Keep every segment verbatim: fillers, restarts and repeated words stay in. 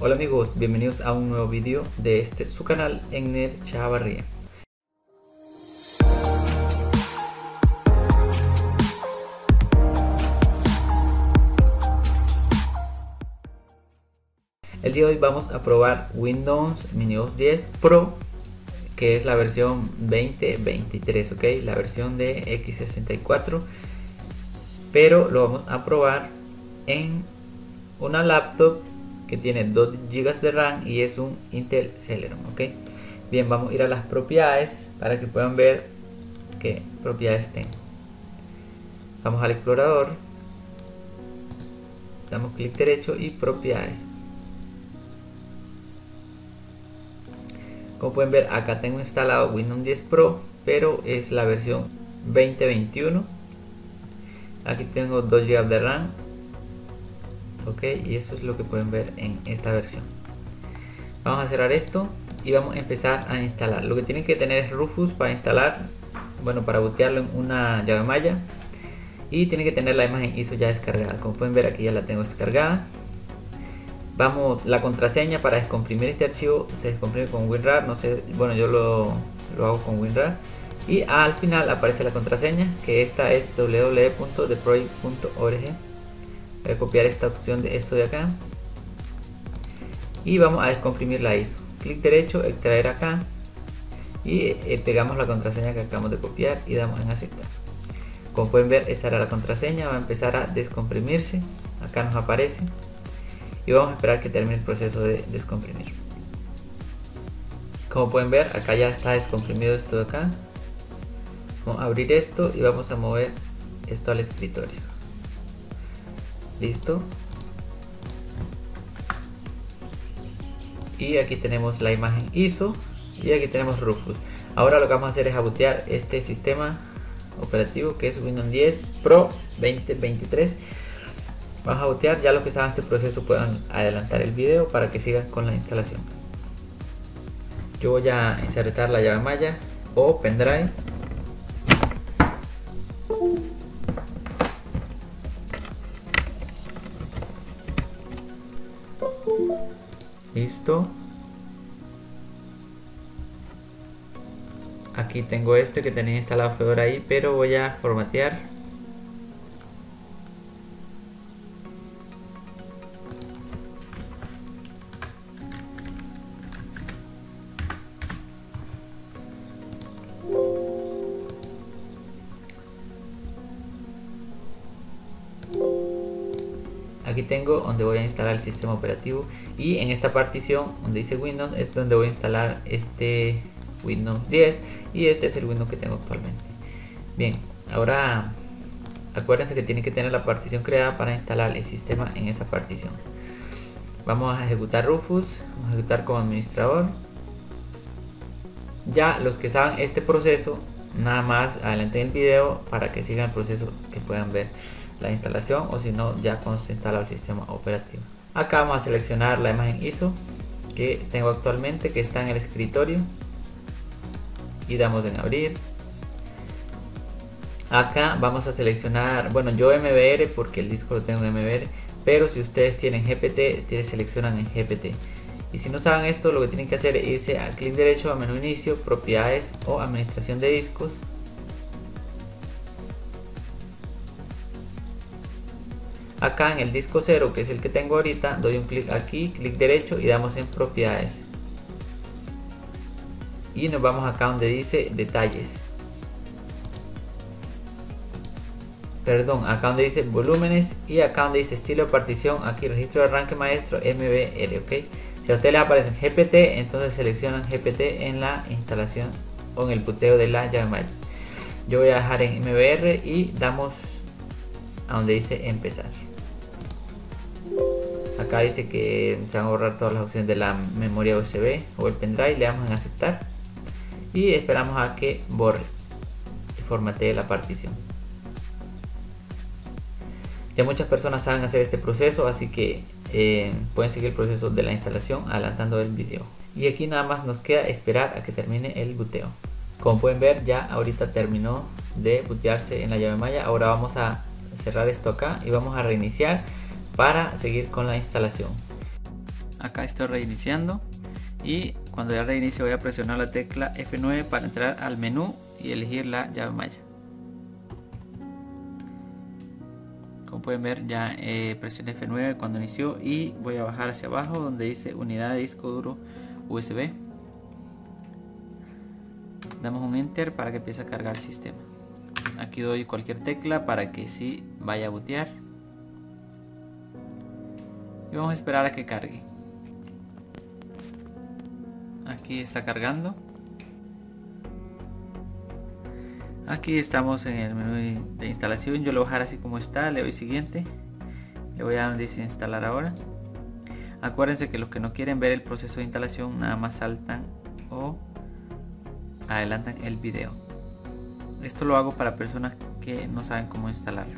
Hola amigos, bienvenidos a un nuevo vídeo de este su canal Egner Chavarría. El día de hoy vamos a probar Windows Mini O S diez Pro, que es la versión veinte veintitrés, ok, la versión de equis sesenta y cuatro, pero lo vamos a probar en una laptop que tiene dos gigas de RAM y es un Intel Celeron, ok. Bien, vamos a ir a las propiedades para que puedan ver qué propiedades tengo. Vamos al explorador, damos clic derecho y propiedades. Como pueden ver, acá tengo instalado Windows diez Pro, pero es la versión veinte veintiuno. Aquí tengo dos gigas de RAM, ok, y eso es lo que pueden ver en esta versión. Vamos a cerrar esto y vamos a empezar a instalar. Lo que tienen que tener es Rufus para instalar, bueno, para bootearlo en una llave malla, y tienen que tener la imagen I S O ya descargada. Como pueden ver, aquí ya la tengo descargada. Vamos, la contraseña para descomprimir este archivo se descomprime con WinRAR, no sé, bueno, yo lo, lo hago con WinRAR, y al final aparece la contraseña, que esta es w w w punto the project punto org. Voy a copiar esta opción de esto de acá y vamos a descomprimir la I S O. Clic derecho, extraer acá y eh, pegamos la contraseña que acabamos de copiar y damos en aceptar. Como pueden ver, esa era la contraseña. Va a empezar a descomprimirse, acá nos aparece, y vamos a esperar que termine el proceso de descomprimir. Como pueden ver, acá ya está descomprimido esto de acá. Vamos a abrir esto y vamos a mover esto al escritorio. Listo. Y aquí tenemos la imagen I S O y aquí tenemos Rufus. Ahora lo que vamos a hacer es a bootear este sistema operativo que es Windows diez Pro veinte veintitrés. Vamos a bootear. Ya los que saben este proceso puedan adelantar el video para que sigan con la instalación. Yo voy a insertar la llave malla o pendrive. Listo. Aquí tengo este que tenía instalado Fedora ahí, pero voy a formatear. Aquí tengo donde voy a instalar el sistema operativo, y en esta partición donde dice Windows es donde voy a instalar este Windows diez, y este es el Windows que tengo actualmente. Bien, ahora acuérdense que tienen que tener la partición creada para instalar el sistema en esa partición. Vamos a ejecutar Rufus, vamos a ejecutar como administrador. Ya los que saben este proceso, nada más adelanten el video para que sigan el proceso, que puedan ver la instalación, o si no, ya cuando se instala el sistema operativo. Acá vamos a seleccionar la imagen I S O que tengo actualmente, que está en el escritorio, y damos en abrir. Acá vamos a seleccionar, bueno, yo M B R porque el disco lo tengo en M B R, pero si ustedes tienen G P T, seleccionan en G P T. Y si no saben esto, lo que tienen que hacer es irse a clic derecho a menú inicio, propiedades o administración de discos. Acá en el disco cero, que es el que tengo ahorita, doy un clic aquí, clic derecho y damos en propiedades. Y nos vamos acá donde dice detalles. Perdón, acá donde dice volúmenes, y acá donde dice estilo de partición, aquí registro de arranque maestro M B R, ok. Si a ustedes les aparece G P T, entonces seleccionan G P T en la instalación o en el booteo de la llave malla. Yo voy a dejar en M B R y damos a donde dice empezar. Acá dice que se van a borrar todas las opciones de la memoria U S B o el pendrive. Le damos en aceptar y esperamos a que borre y formatee la partición. Ya muchas personas saben hacer este proceso, así que eh, pueden seguir el proceso de la instalación adelantando el video. Y aquí nada más nos queda esperar a que termine el booteo. Como pueden ver, ya ahorita terminó de bootearse en la llave malla. Ahora vamos a cerrar esto acá y vamos a reiniciar para seguir con la instalación. Acá estoy reiniciando y cuando ya reinicie voy a presionar la tecla F nueve para entrar al menú y elegir la llave malla. Como pueden ver, ya eh, presioné F nueve cuando inició y voy a bajar hacia abajo donde dice unidad de disco duro U S B. Damos un enter para que empiece a cargar el sistema. Aquí doy cualquier tecla para que sí vaya a bootear y vamos a esperar a que cargue. Aquí está cargando. Aquí estamos en el menú de instalación. Yo lo voy a dejar así como está, le doy siguiente, le voy a desinstalar ahora. Acuérdense que los que no quieren ver el proceso de instalación nada más saltan o adelantan el video. Esto lo hago para personas que no saben cómo instalarlo.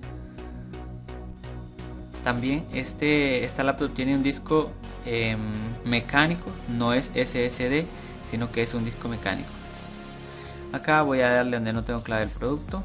También este, esta laptop tiene un disco eh, mecánico, no es S S D, sino que es un disco mecánico. Acá voy a darle donde no tengo clave el producto.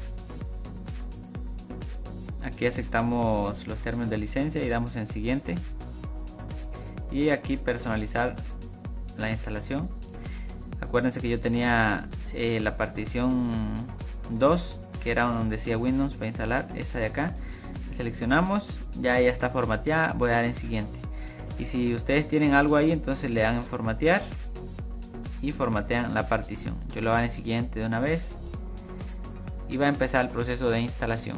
Aquí aceptamos los términos de licencia y damos en siguiente. Y aquí personalizar la instalación. Acuérdense que yo tenía eh, la partición dos, que era donde decía Windows para instalar, esa de acá. Seleccionamos, ya ya está formateada, voy a dar en siguiente. Y si ustedes tienen algo ahí, entonces le dan en formatear y formatean la partición. Yo lo voy a dar en siguiente de una vez y va a empezar el proceso de instalación.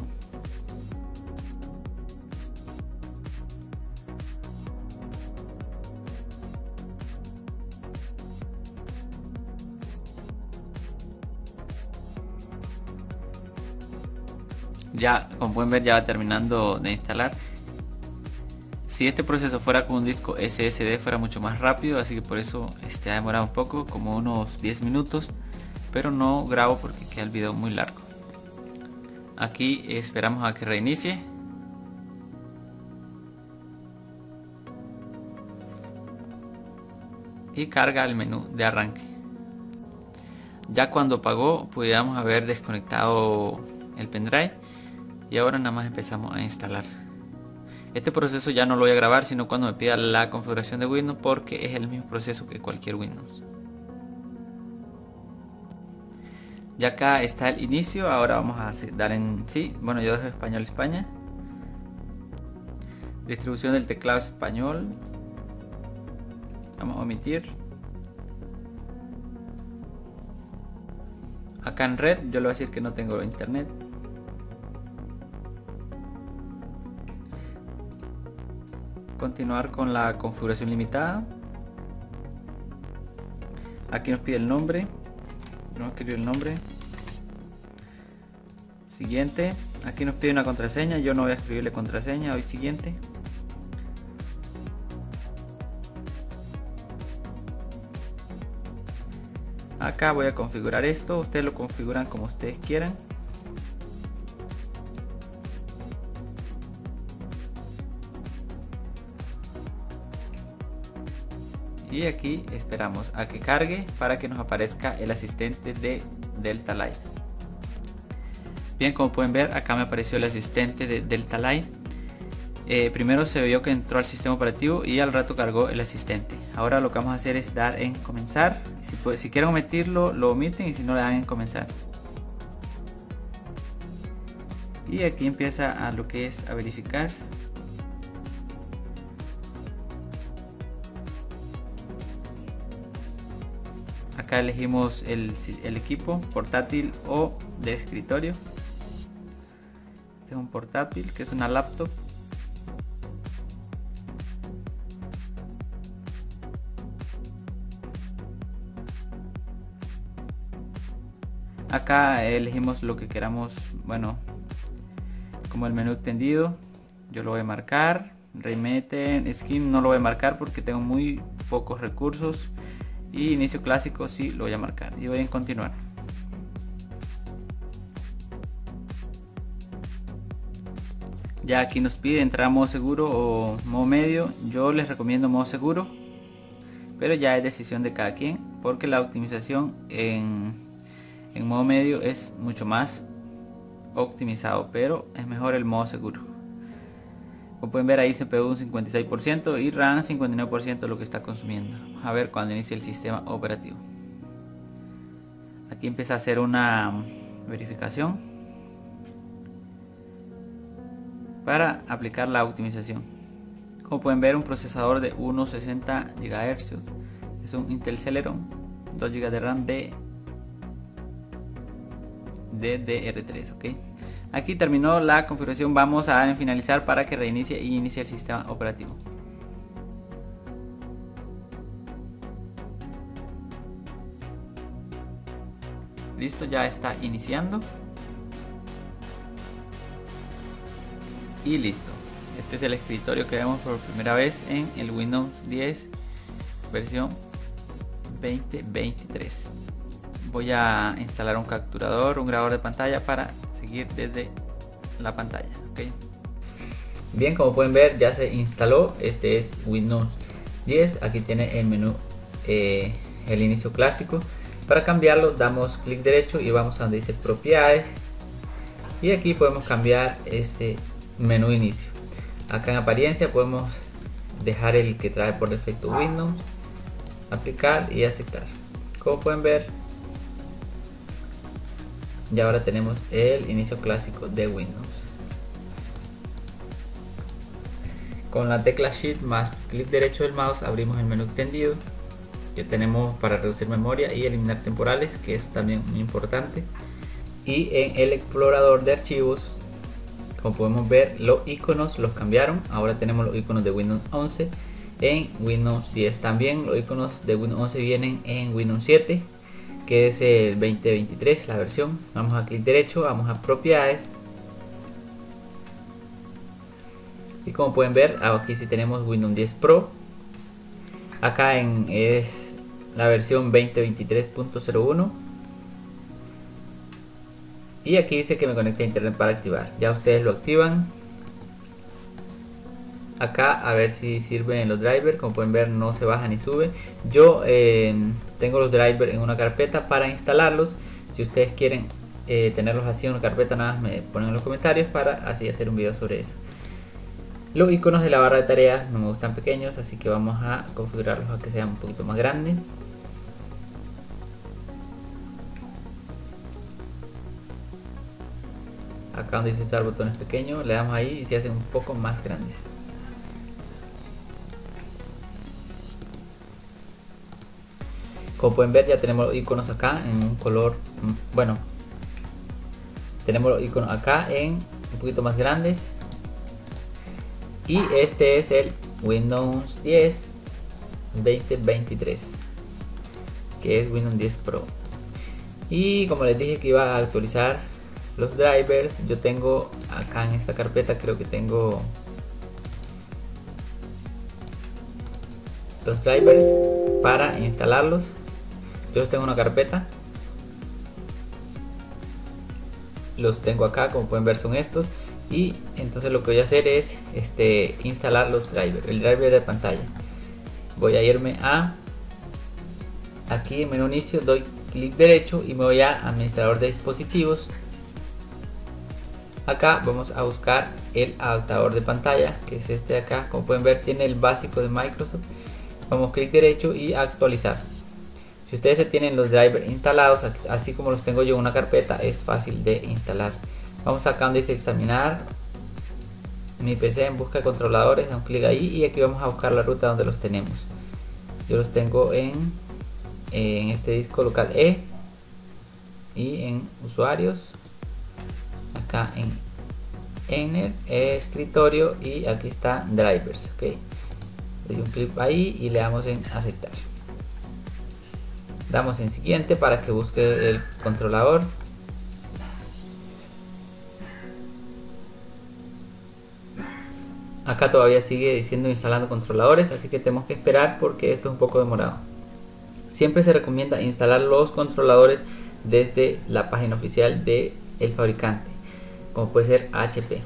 Ya, como pueden ver, ya va terminando de instalar. Si este proceso fuera con un disco S S D fuera mucho más rápido, así que por eso este ha demorado un poco, como unos diez minutos, pero no grabo porque queda el video muy largo. Aquí esperamos a que reinicie. Y carga el menú de arranque. Ya cuando apagó, pudiéramos haber desconectado el pendrive y ahora nada más empezamos a instalar. Este proceso ya no lo voy a grabar sino cuando me pida la configuración de Windows, porque es el mismo proceso que cualquier Windows. Ya acá está el inicio, ahora vamos a dar en sí. Bueno, yo dejo español España. Distribución del teclado español. Vamos a omitir. Acá en red yo le voy a decir que no tengo internet. Continuar con la configuración limitada. Aquí nos pide el nombre. No escribir el nombre. Siguiente. Aquí nos pide una contraseña. Yo no voy a escribirle contraseña. Hoy siguiente. Acá voy a configurar esto. Ustedes lo configuran como ustedes quieran. Y aquí esperamos a que cargue para que nos aparezca el asistente de Delta Light. Bien, como pueden ver, acá me apareció el asistente de Delta Light. Eh, primero se vio que entró al sistema operativo y al rato cargó el asistente. Ahora lo que vamos a hacer es dar en comenzar. Si, puede, si quieren omitirlo, lo omiten, y si no, le dan en comenzar. Y aquí empieza a lo que es a verificar. Acá elegimos el, el equipo portátil o de escritorio. Este es un portátil, que es una laptop. Acá elegimos lo que queramos, bueno, como el menú extendido. Yo lo voy a marcar. Remeten, skin no lo voy a marcar porque tengo muy pocos recursos. Y inicio clásico sí lo voy a marcar y voy a continuar. Ya aquí nos pide entrar a modo seguro o modo medio. Yo les recomiendo modo seguro, pero ya es decisión de cada quien, porque la optimización en, en modo medio es mucho más optimizado, pero es mejor el modo seguro. Como pueden ver ahí C P U un cincuenta y seis por ciento y RAM cincuenta y nueve por ciento lo que está consumiendo. Vamos a ver cuando inicie el sistema operativo. Aquí empieza a hacer una verificación para aplicar la optimización. Como pueden ver, un procesador de uno punto sesenta gigahercios, es un Intel Celeron, dos gigas de RAM de D D R tres. ¿ok? Aquí terminó la configuración, vamos a dar en finalizar para que reinicie y inicie el sistema operativo. Listo, ya está iniciando. Y listo. Este es el escritorio que vemos por primera vez en el Windows diez versión veinte veintitrés. Voy a instalar un capturador, un grabador de pantalla para seguir desde la pantalla. ¿okay? Bien, como pueden ver ya se instaló. Este es Windows diez. Aquí tiene el menú, eh, el inicio clásico. Para cambiarlo damos clic derecho y vamos a donde dice propiedades. Y aquí podemos cambiar este menú inicio. Acá en apariencia podemos dejar el que trae por defecto Windows, aplicar y aceptar. Como pueden ver, y ahora tenemos el inicio clásico de Windows. Con la tecla Shift más clic derecho del mouse abrimos el menú extendido que tenemos para reducir memoria y eliminar temporales, que es también muy importante. Y en el explorador de archivos, como podemos ver, los iconos los cambiaron. Ahora tenemos los iconos de Windows once en Windows diez. También los iconos de Windows once vienen en Windows siete, que es el veinte veintitrés, la versión. Vamos a clic derecho, vamos a propiedades. Y como pueden ver, aquí sí tenemos Windows diez Pro. Acá en, es la versión veinte veintitrés punto cero uno. Y aquí dice que me conecte a internet para activar. Ya ustedes lo activan. Acá a ver si sirven los drivers. Como pueden ver, no se baja ni sube. Yo eh, tengo los drivers en una carpeta para instalarlos. Si ustedes quieren eh, tenerlos así en una carpeta, nada más me ponen en los comentarios para así hacer un video sobre eso. Los iconos de la barra de tareas no me gustan pequeños, así que vamos a configurarlos a que sean un poquito más grandes. Acá donde dice usar botones pequeños, le damos ahí y se hacen un poco más grandes. Como pueden ver, ya tenemos los iconos acá en un color, bueno, tenemos los iconos acá en un poquito más grandes. Y este es el Windows diez veinte veintitrés, que es Windows diez Pro. Y como les dije que iba a actualizar los drivers, yo tengo acá en esta carpeta, creo que tengo los drivers para instalarlos. Yo los tengo en una carpeta, los tengo acá, como pueden ver son estos. Y entonces lo que voy a hacer es este, instalar los drivers, el driver de pantalla. Voy a irme a aquí en menú inicio, doy clic derecho y me voy a administrador de dispositivos. Acá vamos a buscar el adaptador de pantalla, que es este de acá. Como pueden ver, tiene el básico de Microsoft. Vamos clic derecho y actualizar. Si ustedes se tienen los drivers instalados así como los tengo yo en una carpeta, es fácil de instalar. Vamos acá donde dice examinar mi P C en busca de controladores, da un clic ahí y aquí vamos a buscar la ruta donde los tenemos. Yo los tengo en, en este disco local E y en usuarios, acá en Enter, escritorio, y aquí está drivers. Okay. Doy un clic ahí y le damos en aceptar. Damos en siguiente para que busque el controlador. Acá todavía sigue diciendo instalando controladores, así que tenemos que esperar porque esto es un poco demorado. Siempre se recomienda instalar los controladores desde la página oficial del fabricante, como puede ser H P.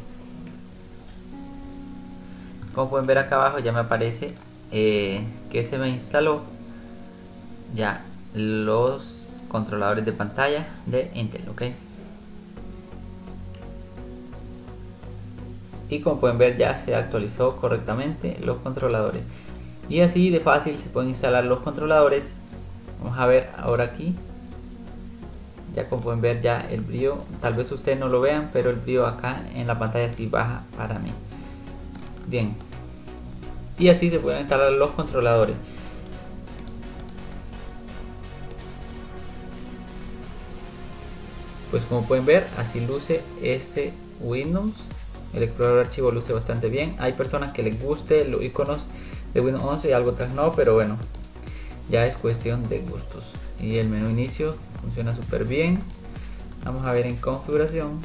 Como pueden ver acá abajo ya me aparece eh, que se me instaló ya los controladores de pantalla de Intel. ¿ok? y como pueden ver ya se actualizó correctamente los controladores. Y así de fácil se pueden instalar los controladores. Vamos a ver ahora aquí. Ya como pueden ver ya el brillo, tal vez ustedes no lo vean, pero el brillo acá en la pantalla sí baja para mí. Bien. Y así se pueden instalar los controladores. Pues como pueden ver, así luce este Windows. El explorador de archivos luce bastante bien. Hay personas que les guste los iconos de Windows once y algo otras no, pero bueno, ya es cuestión de gustos. Y el menú inicio funciona súper bien. Vamos a ver en configuración.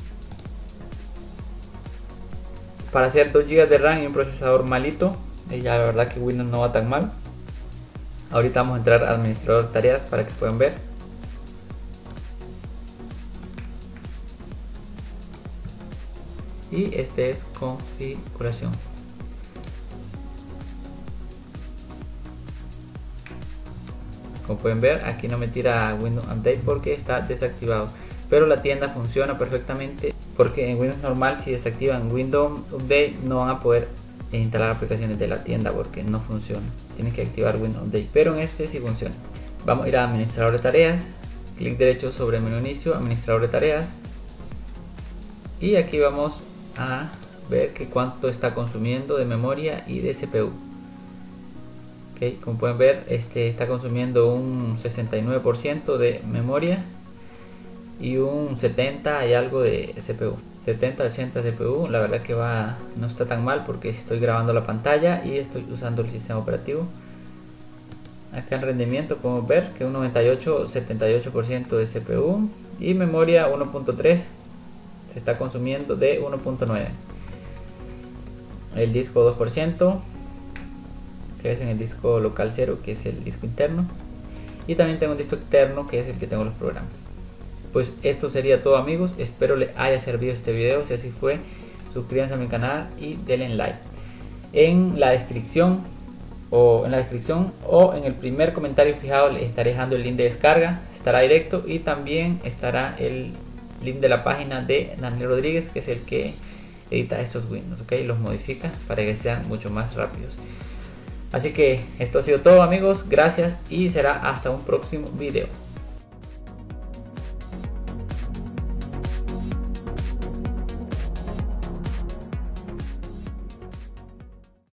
Para hacer dos gigas de RAM y un procesador malito, y ya la verdad que Windows no va tan mal. Ahorita vamos a entrar a administrador de tareas para que puedan ver. Y este es configuración. Como pueden ver, aquí no me tira Windows Update porque está desactivado, pero la tienda funciona perfectamente, porque en Windows normal si desactivan Windows Update no van a poder instalar aplicaciones de la tienda porque no funciona. Tienen que activar Windows Update, pero en este sí funciona. Vamos a ir a administrador de tareas, clic derecho sobre el menú inicio, administrador de tareas, y aquí vamos a ver que cuánto está consumiendo de memoria y de C P U. Okay, como pueden ver, este está consumiendo un sesenta y nueve por ciento de memoria y un setenta y algo de C P U. setenta ochenta C P U, la verdad que va, no está tan mal porque estoy grabando la pantalla y estoy usando el sistema operativo. Acá en rendimiento podemos ver que un noventa y ocho setenta y ocho por ciento de C P U y memoria uno punto tres, se está consumiendo de uno punto nueve. El disco dos por ciento, que es en el disco local cero, que es el disco interno, y también tengo un disco externo que es el que tengo los programas. Pues esto sería todo, amigos, espero les haya servido este video. Si así fue, suscríbanse a mi canal y denle like. En la descripción o en la descripción o en el primer comentario fijado les estaré dejando el link de descarga, estará directo, y también estará el link de la página de Daniel Rodríguez, que es el que edita estos Windows, ¿ok? Los modifica para que sean mucho más rápidos. Así que esto ha sido todo, amigos, gracias y será hasta un próximo video.